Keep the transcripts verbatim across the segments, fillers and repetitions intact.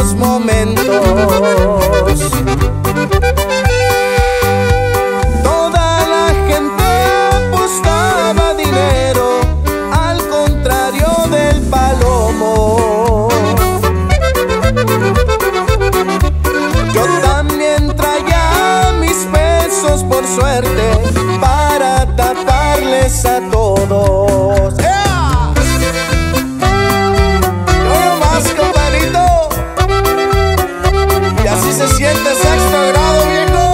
buenos momentos. Toda la gente apostaba dinero, al contrario del Palomo. Yo también traía mis pesos por suerte para taparles a todos. ¡Yeah! Yo más, compadrito, y así se siente sexto grado, viejo.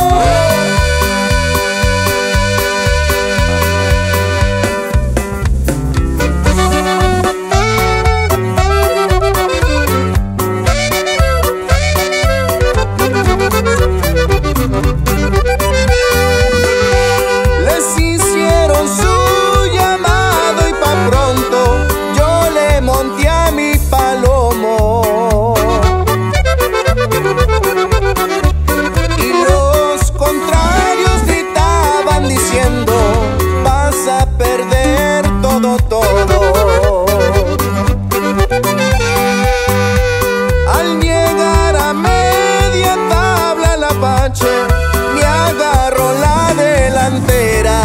Les hicieron su llamado y pa' pronto yo le monté a mi Palomo. Y los contrarios gritaban diciendo: vas a perder todo, todo. Al llegar a media tabla el Apache me agarró la delantera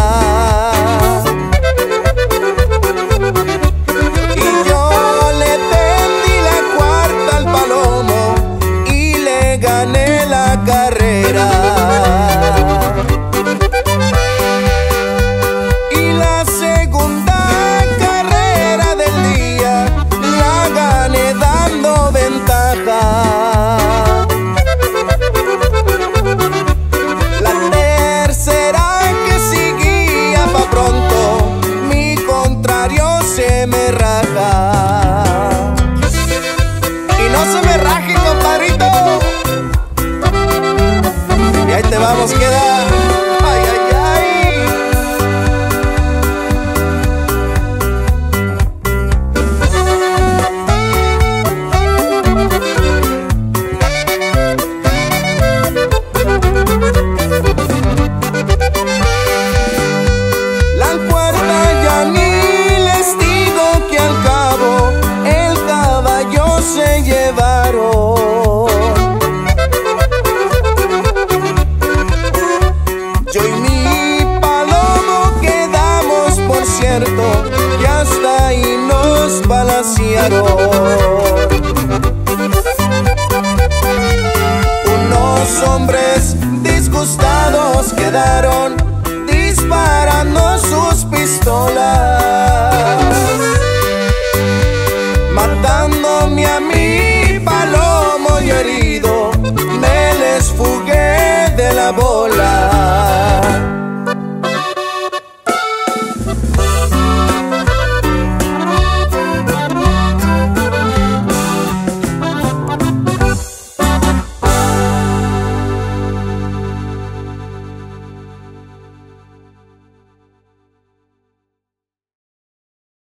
y yo le tendí la cuarta al Palomo y le gané la carrera. Y la segunda carrera del día la gané dando ventaja. La tercera que seguía pa' pronto, mi contrario se me raja. Y no se me raje, compadrito. Y ahí te vamos, queda. Ay, ay, ay. La cuarta ya ni les digo que al cabo el caballo se llevaron. Yo y mi Palomo quedamos, por cierto, que hasta ahí nos balacearon. Unos hombres disgustados quedaron disparando sus pistolas, matándome a mi Palomo y herido me les fugué de la bola.